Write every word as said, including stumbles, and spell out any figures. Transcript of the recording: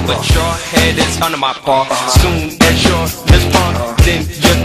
but your head is under my paw. Soon as your lips part, then your